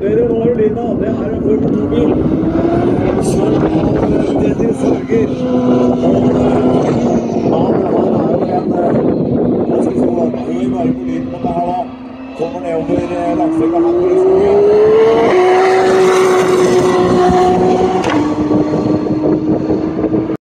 passerer over linja. Det er en Formel 2-bil som har til sørger. Og det her er jo en, hva skal vi si, høy bare på lyden på det her da. Kommer nedover langstrekket her på Rødskogen.